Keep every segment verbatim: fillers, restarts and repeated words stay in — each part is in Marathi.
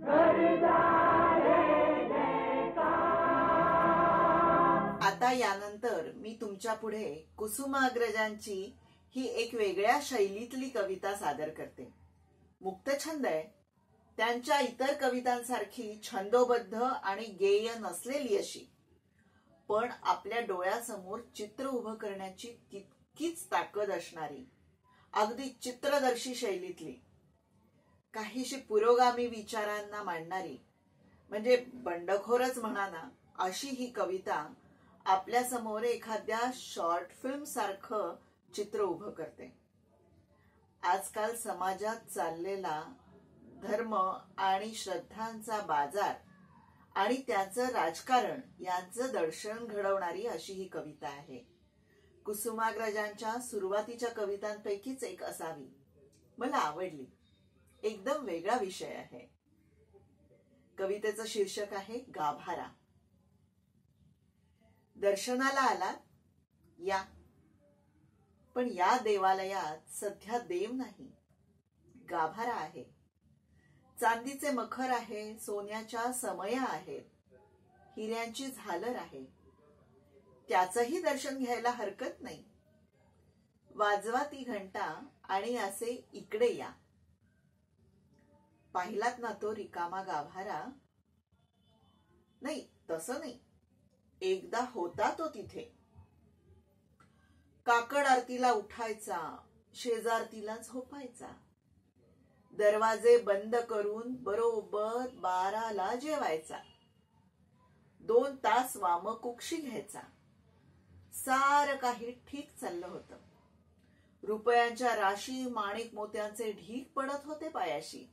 आता यानंतर मी तुमच्या पुढे कुसुमाग्रजांची ही एक वेगळ्या शैलीतली कविता सादर करते. मुक्तछंद आहे. त्यांच्या इतर कवितांसारखी छंदोबद्ध आणि गेय नसलेली अशी, पण आपल्या डोळ्यासमोर चित्र उभं करण्याची तितकीच ताकद असणारी, अगदी चित्रदर्शी शैलीतली, काहीशी पुरोगामी विचारांना मांडणारी, म्हणजे बंडखोरच म्हणा ना, अशी ही कविता आपल्या समोर एखाद्या शॉर्ट फिल्म सारखं चित्र उभं करते. आजकाल समाजात चाललेला धर्म आणि श्रद्धांचा बाजार आणि त्याचं राजकारण यांचं दर्शन घडवणारी अशी ही कविता आहे. कुसुमाग्रजांच्या सुरुवातीच्या कवितांपैकीच एक असावी. मला आवडली. एकदम वेगळा विषय आहे. कवितेचं शीर्षक आहे गाभारा. दर्शनाला आलात? या. पण या देवालयात सध्या देव नाही, गाभारा आहे. चांदीचे मखर आहे, सोन्याच्या समया आहेत, हिऱ्यांची झालर आहे. त्याचंही दर्शन घ्यायला हरकत नाही. वाजवा ती घंटा आणि असे इकडे या. पाहिलात ना तो रिकामा गाभारा? नाही, तसं नाही. एकदा होता तो तिथे. काकड आरतीला उठायचा, शेजारतीला झोपायचा. दरवाजे बंद करून बरोबर बाराला जेवायचा. दोन तास वामकुक्षी घ्यायचा. सारं काही ठीक चाललं होतं. रुपयांच्या राशी, माणिक मोत्यांचे ढीग पडत होते पायाशी.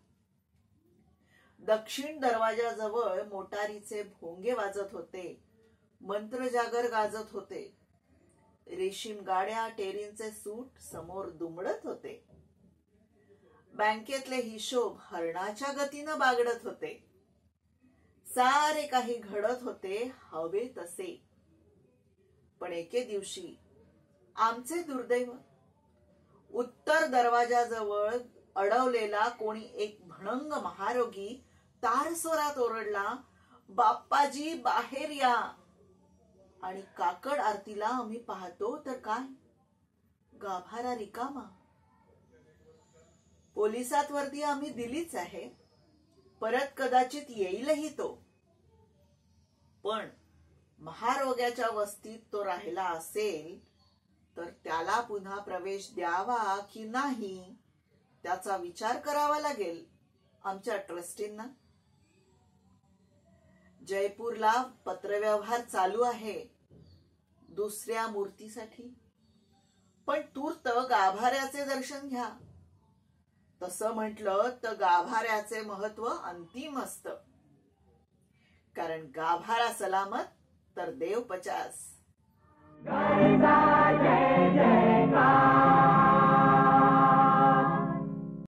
दक्षिण दरवाजाजवळ मोटारीचे भोंगे वाजत होते. मंत्रजागर गाजत होते. रेशीम गाड्या, टेरींचे सूट समोर दुमडत होते. बँकेतले हिशोब हरणाच्या गतीनं बागडत होते. सारे काही घडत होते हवे तसे. पण एके दिवशी आमचे दुर्दैव, उत्तर दरवाजाजवळ अडवलेला कोणी एक भणंग महारोगी तारस्वरात ओरडला, बाप्पाजी बाहेर या. आणि काकड आरतीला आम्ही पाहतो तर काय, गाभारा रिकामा. पोलिसात वर्दी आम्ही दिलीच आहे, परत कदाचित येईलही तो. पण महारोग्याच्या वस्तीत तो राहिला असेल तर त्याला पुन्हा प्रवेश द्यावा की नाही त्याचा विचार करावा लागेल आमच्या ट्रस्टींना. जयपूरला पत्रव्यवहार चालू आहे दुसऱ्या मूर्तीसाठी, पण तूर्त गाभाऱ्याचे दर्शन घ्या. तसं म्हटलं तर गाभाऱ्याचे महत्व अंतिम असतं. कारण गाभारा सलामत तर देव पचास.